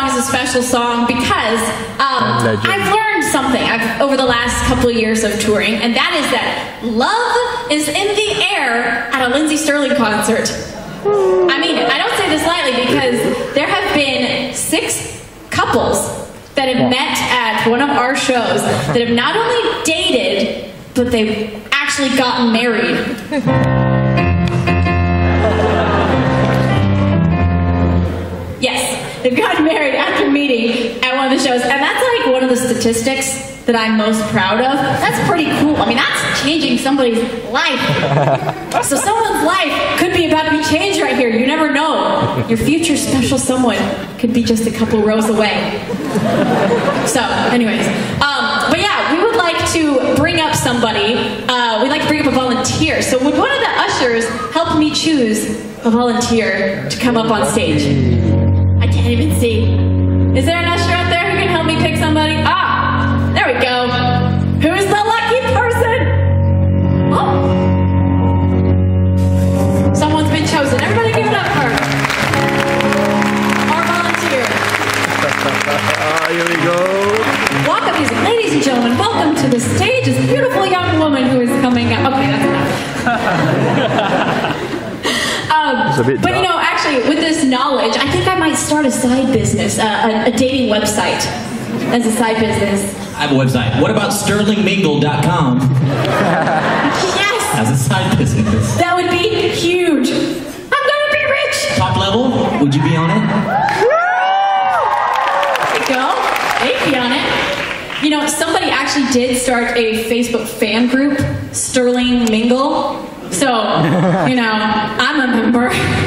song is a special song because I've learned something over the last couple of years of touring, and that is that love is in the air at a Lindsey Stirling concert. I mean, I don't say this lightly because there have been 6 couples that have met at one of our shows that have not only dated, but they've actually gotten married. Yes, they've gotten married after meeting at one of the shows, and that's like one of the statistics that I'm most proud of. That's pretty cool. I mean, that's changing somebody's life. So someone's life could be about to be changed right here. You never know. Your future special someone could be just a couple rows away. So, anyways. But yeah, we would like to bring up somebody. We'd like to bring up a volunteer. So would one of the ushers help me choose a volunteer to come up on stage? I can't even see. Is there an usher out there who can help me pick somebody? Ah, there we go. Who's the lucky person? Oh. Someone's been chosen. Everybody give it up for our volunteer. Here we go. Walk-up music. Ladies and gentlemen, welcome to the stage this beautiful young woman who is coming out. Okay, that's enough. But you know, actually, with this knowledge, I think I might start a side business, a dating website as a side business. I have a website. What about stirlingmingle.com? Yes! As a side business. That would be huge. I'm gonna be rich! Top level? Would you be on it? There you go. They'd be on it. You know, somebody actually did start a Facebook fan group, Stirling Mingle. So, you know, I'm a member.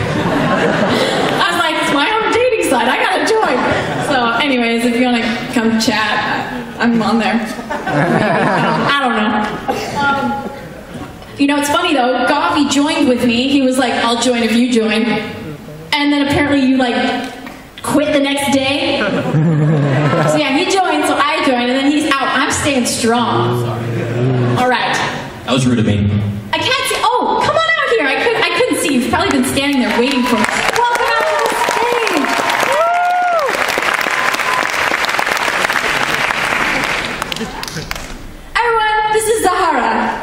I was like, it's my own dating site. I gotta join. So, anyways, if you want to come chat, I'm on there. I don't know. You know, it's funny though. Gavi joined with me. He was like, I'll join if you join. And then apparently you like quit the next day. So yeah, he joined, so I joined, and then he's out. I'm staying strong. All right. That was rude of me. I can't see. Oh, come on out here. I couldn't see. You've probably been standing there waiting for me. Welcome out to the stage. Everyone, this is Zahara.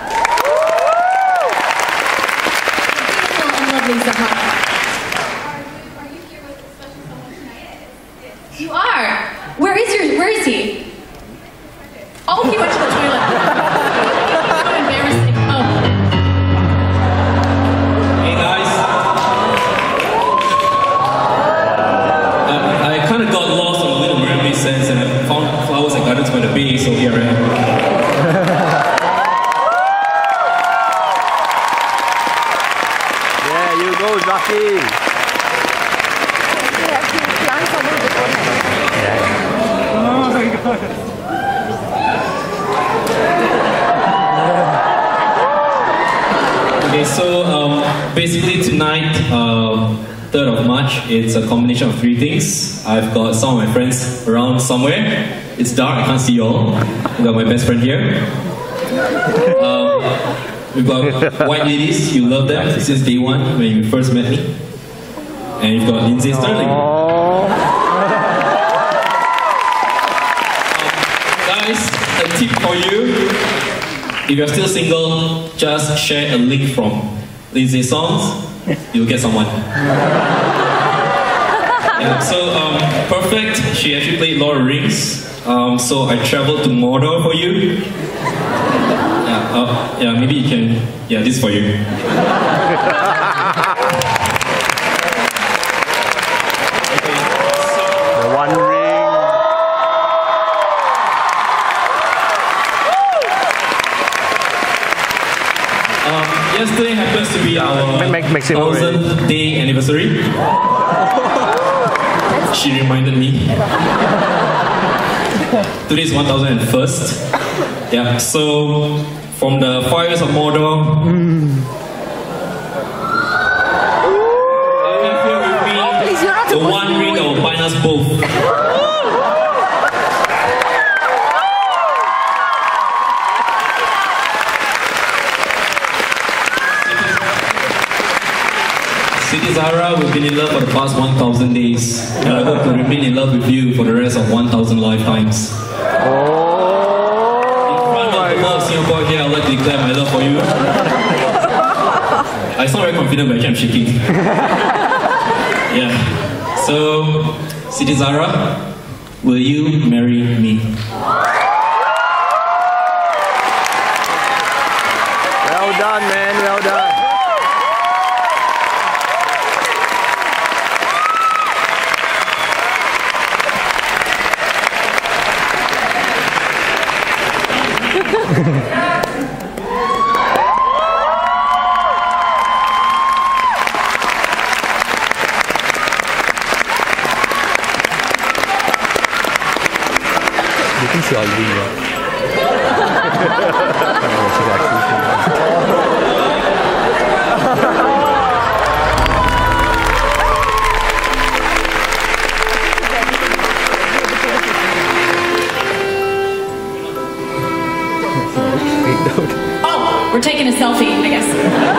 Beautiful and lovely Zahara. Are you here with a special someone tonight? You are. Where is he? Oh, he went to the toilet. So embarrassing. Oh. Hey guys. I kind of got lost on the Little Mermaid sense, and I found flowers and gardens by the bay, so here I am. Yeah, you go, Zaki. Okay, so basically tonight, 3rd of March, it's a combination of 3 things. I've got some of my friends around somewhere. It's dark, I can't see you all. I've got my best friend here. We've got white ladies, you love them since day one when you first met me. And you've got Lindsey and Stirling. Guys, a tip for you. If you're still single, just share a link from Lindsey's songs, you'll get someone. Yeah, so, Perfect, she actually played Lord of the Rings, so I traveled to Mordor for you. Yeah, maybe you can, yeah, this is for you. The One Ring. Yesterday happens to be our 1000th day anniversary. She reminded me. Today is 1001st. Yeah, so from the fires of Mordor, here with me, the One Ring that will bind us both. Siti Zahra, we've been in love for the past 1,000 days, and I hope to remain in love with you for the rest of 1,000 lifetimes. In front of the whole of Singapore here, I'd like to declare my love for you. I sound very confident, but actually I'm shaking. Yeah. So, Siti Zahra, will you marry me? Well done, man. Well done. You can see all the video. Oh, we're taking a selfie, I guess.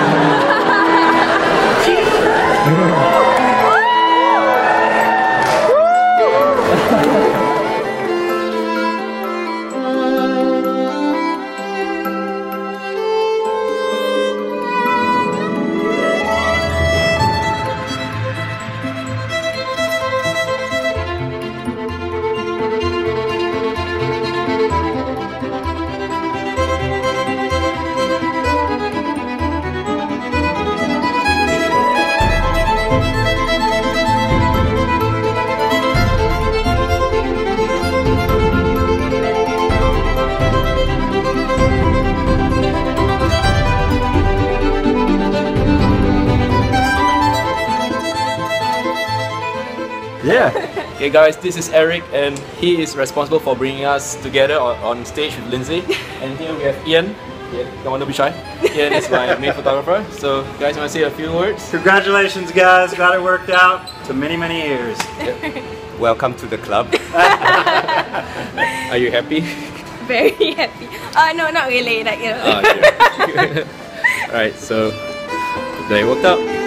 Yeah. Okay guys, this is Eric and he is responsible for bringing us together on stage with Lindsey. And here we have Ian. Don't want to be shy. Ian is my main photographer. So guys, want to say a few words? Congratulations guys, got it worked out to many, many years. Welcome to the club. Are you happy? Very happy. No, not really. Like, you know. Alright, so they worked out.